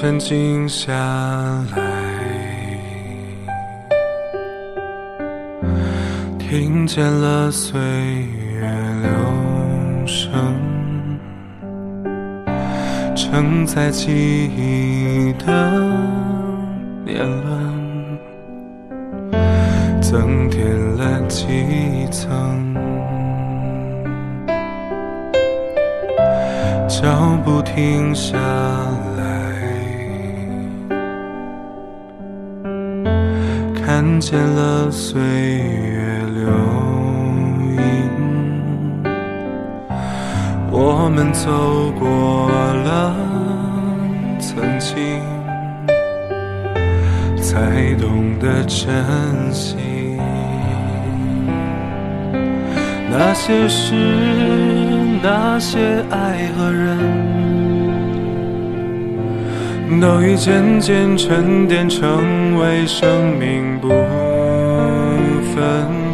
沉静下来，听见了岁月流声，承载记忆的年轮，增添了几层。脚步停下来，看见了岁月留影，我们走过了曾经，才懂得珍惜那些事，那些爱和人，都已渐渐沉淀成为生命部分。